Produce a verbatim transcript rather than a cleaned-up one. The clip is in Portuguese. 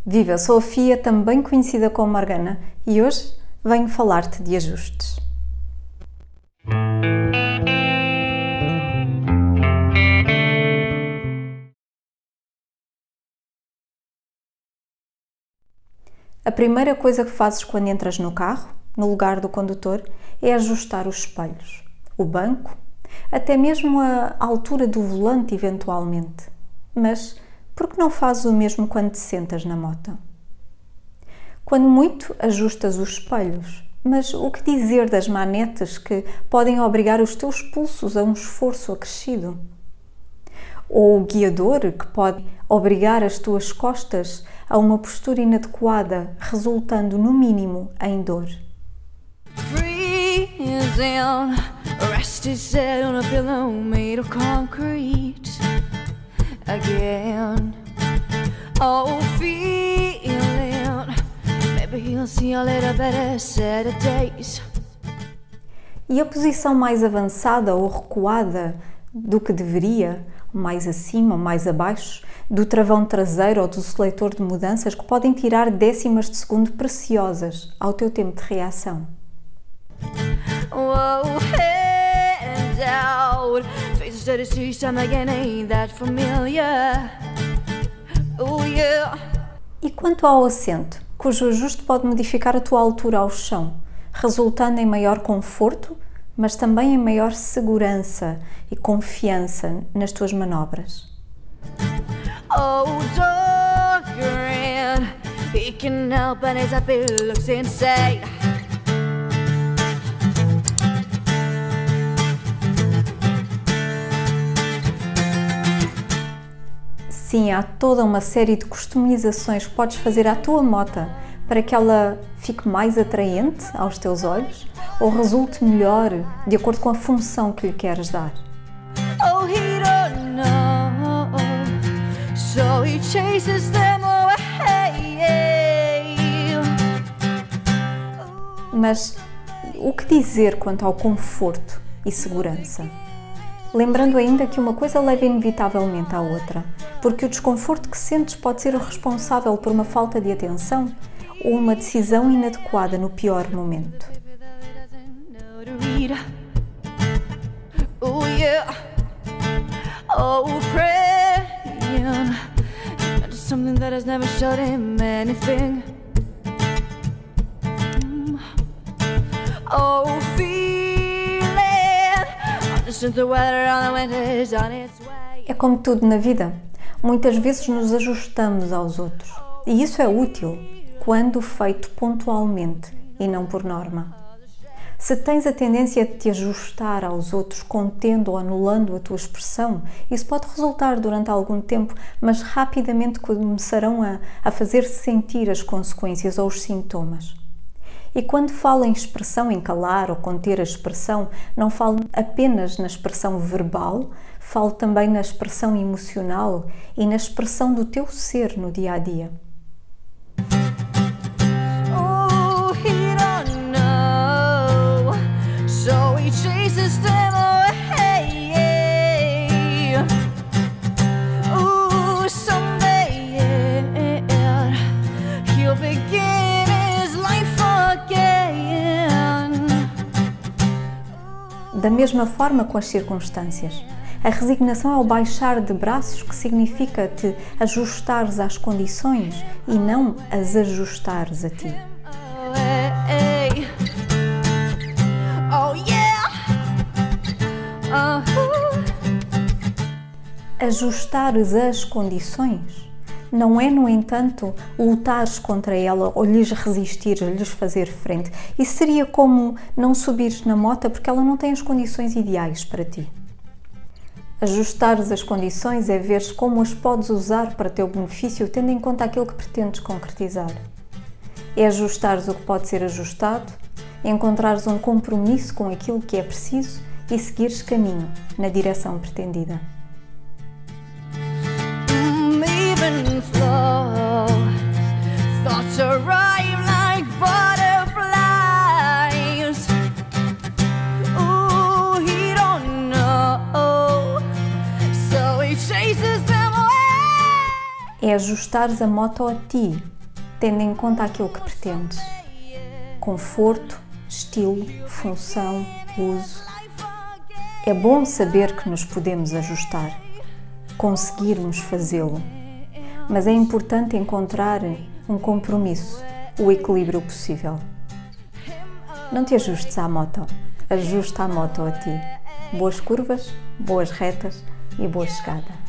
Viva, sou a Fia, também conhecida como Morgana, e hoje venho falar-te de ajustes. A primeira coisa que fazes quando entras no carro, no lugar do condutor, é ajustar os espelhos, o banco, até mesmo a altura do volante eventualmente. Mas por que não fazes o mesmo quando te sentas na moto? Quando muito, ajustas os espelhos, mas o que dizer das manetes que podem obrigar os teus pulsos a um esforço acrescido? Ou o guiador que pode obrigar as tuas costas a uma postura inadequada, resultando no mínimo em dor. E a posição mais avançada ou recuada do que deveria, mais acima, mais abaixo, do travão traseiro ou do seletor de mudanças que podem tirar décimas de segundo preciosas ao teu tempo de reação. E quanto ao assento, cujo ajuste pode modificar a tua altura ao chão, resultando em maior conforto, mas também em maior segurança e confiança nas tuas manobras. Oh, Dorian, he can help and his appeal looks insane. Sim, há toda uma série de customizações que podes fazer à tua moto para que ela fique mais atraente aos teus olhos ou resulte melhor de acordo com a função que lhe queres dar. Oh, he don't know, so he chases them away. Mas o que dizer quanto ao conforto e segurança? Lembrando ainda que uma coisa leva inevitavelmente à outra, porque o desconforto que sentes pode ser o responsável por uma falta de atenção ou uma decisão inadequada no pior momento. Oh, yeah. Oh, praying to something that has never showed him anything. Oh, feeling just the weather on the wind is on its way. É como tudo na vida. Muitas vezes nos ajustamos aos outros. E isso é útil quando feito pontualmente e não por norma. Se tens a tendência a te ajustar aos outros, contendo ou anulando a tua expressão, isso pode resultar durante algum tempo, mas rapidamente começarão a, a fazer-se sentir as consequências ou os sintomas. E quando falo em expressão, em calar ou conter a expressão, não falo apenas na expressão verbal, falo também na expressão emocional e na expressão do teu ser no dia a dia. Da mesma forma com as circunstâncias. A resignação é o baixar de braços, que significa te ajustares às condições e não as ajustares a ti. Ajustares as condições não é, no entanto, lutares contra ela ou lhes resistir, lhes fazer frente. Isso seria como não subires na moto porque ela não tem as condições ideais para ti. Ajustares as condições é veres como as podes usar para teu benefício, tendo em conta aquilo que pretendes concretizar. É ajustares o que pode ser ajustado, encontrares um compromisso com aquilo que é preciso e seguires caminho na direção pretendida. Flow, thoughts arrive like butterflies. Ooh, he don't know, so he chases them away. É ajustares a moto a ti, tendo em conta aquilo que pretendes. Conforto, estilo, função, uso. É bom saber que nos podemos ajustar, conseguirmos fazê-lo, mas é importante encontrar um compromisso, o equilíbrio possível. Não te ajustes à moto, ajusta a moto a ti. Boas curvas, boas retas e boa chegada.